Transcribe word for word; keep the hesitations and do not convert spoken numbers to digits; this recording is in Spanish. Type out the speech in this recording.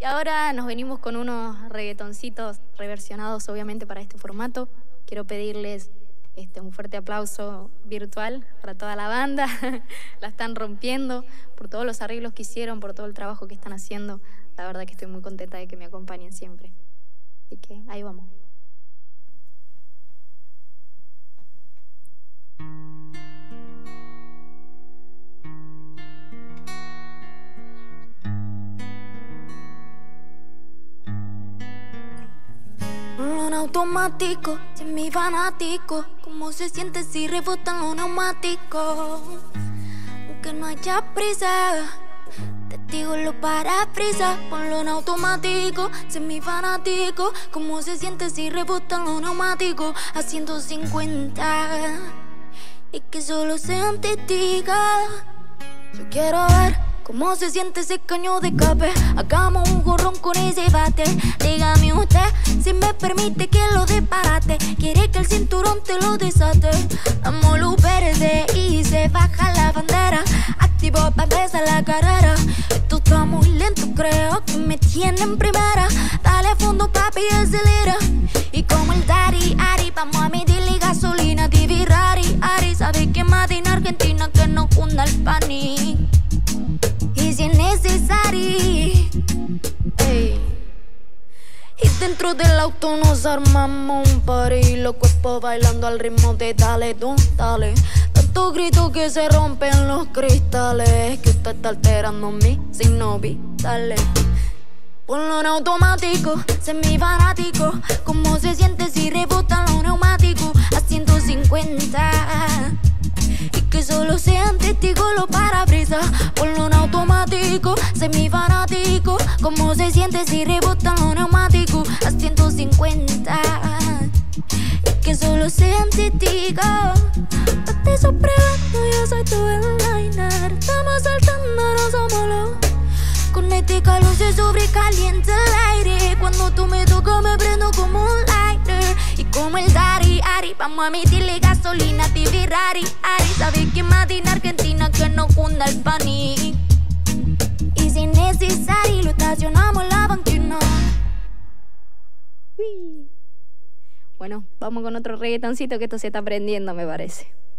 ahora nos venimos con unos reggaetoncitos reversionados obviamente para este formato. Quiero pedirles este, un fuerte aplauso virtual para toda la banda. La están rompiendo por todos los arreglos que hicieron, por todo el trabajo que están haciendo. La verdad que estoy muy contenta de que me acompañen siempre. Así que ahí vamos. Un automático, es mi fanático. ¿Cómo se siente si rebotan los neumáticos? Aunque no haya prisa, testigo lo parabrisas. Ponlo en automático, es mi fanático. ¿Cómo se siente si rebotan los neumáticos? A ciento cincuenta, y que solo sean testigos. Yo quiero ver cómo se siente ese caño de escape. Hagamos un gorrón con ese bate. Dígame usted si me permite que lo disparate. Quiere que el cinturón te lo desate. Damos luz verde y se baja la bandera. Activo para empezar la carrera. Esto está muy lento, creo que me tiene en primera. Dale a fondo, papi, y acelera. Y como el Daddy Ari, vamos a medirle gasolina. T V Rari, Ari, ¿sabe qué más en Argentina que no cunda el pánico? Y si es necesario, ey. Y dentro del auto nos armamos un party. Los cuerpos bailando al ritmo de dale, don, dale. Tanto grito que se rompen los cristales. Que usted está alterando mi signo vitales. Ponlo en automático, sé mi fanático. ¿Cómo se siente si rebotan los neumáticos? A ciento cincuenta, y que solo sean testigos los parabrisas. Ponlo en automático, sé mi fanático. ¿Cómo se siente si rebotan los neumáticos? A ciento cincuenta, y que solo sean testigos. No te sorprendo, yo soy tu headliner. Estamos saltando, no somos los. Con este calor se sobrecalienta el aire. Cuando tú me tocas me prendo como un lighter. Y como el Daddy Ari, vamos a meterle gasolina. T V Rari, Ari, ¿sabes qué más en Argentina que no cunda el pánico? Y si es necesario lo estacionamos en la banquina. Bueno, vamos con otro reggaetoncito que esto se está prendiendo, me parece.